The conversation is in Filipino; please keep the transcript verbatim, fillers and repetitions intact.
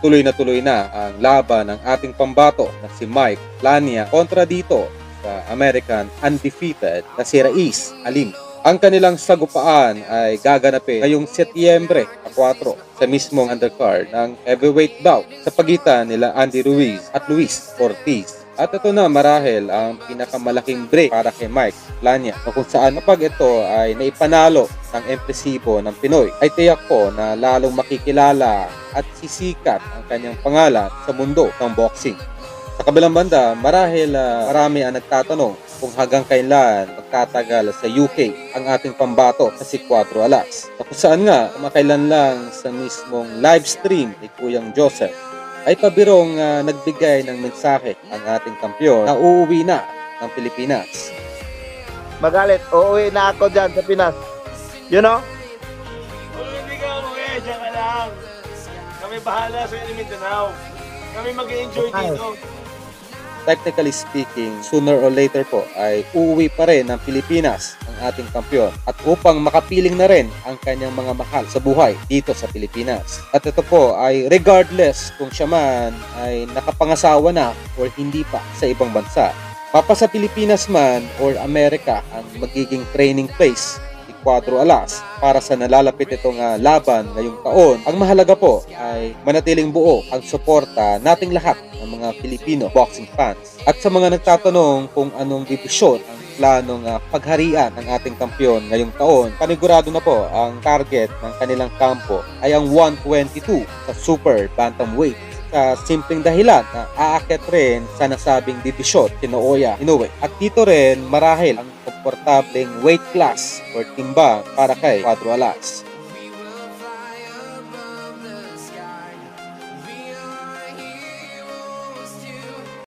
tuloy na tuloy na ang laban ng ating pambato na si Mike Lania kontra dito sa American undefeated na si Raiz Alim. Ang kanilang sagupaan ay gaganapin ngayong Setyembre four sa mismong undercard ng heavyweight bout sa pagitan nila Andy Ruiz at Luis Ortiz. At ito na marahil ang pinakamalaking break para kay Mike Lania, kung saan kapag ito ay naipanalo ng empresibo ng Pinoy ay tiyak po na lalong makikilala at sisikat ang kanyang pangalan sa mundo ng boxing. Sa kabilang banda, marahil uh, marami ang nagtatanong kung hanggang kailan magtatagal sa U K ang ating pambato na si Cuatro Alas. Na kung saan nga, kumakailan lang sa mismong live stream ni Kuyang Joseph ay pabirong uh, nagbigay ng mensahe ang ating kampiyon na uuwi na ng Pilipinas. Magalit, uuwi na ako dyan sa Pinas. You know? Kung hindi ka umuwi, dyan ka lang. Kami bahala sa Mindanao. Kami mag-enjoy dito. Technically speaking, sooner or later po ay uuwi pa rin ng Pilipinas ang ating kampiyon at upang makapiling na rin ang kanyang mga mahal sa buhay dito sa Pilipinas. At ito po ay regardless kung siya man ay nakapangasawa na or hindi pa sa ibang bansa. Papa sa Pilipinas man or Amerika ang magiging training place ni Cuatro Alas para sa nalalapit itong uh, laban ngayong taon. Ang mahalaga po ay manatiling buo ang suporta nating lahat ng mga Filipino boxing fans. At sa mga nagtatanong kung anong divisyon ang planong uh, pagharian ng ating kampiyon ngayong taon, panigurado na po ang target ng kanilang kampo ay ang one twenty-two sa super bantamweight. Sa simpleng dahilan na aakyat rin sa nasabing divisyon si Naoya Inoue. At dito rin marahil ang komportableng weight class or timbang para kay Cuatro Alas.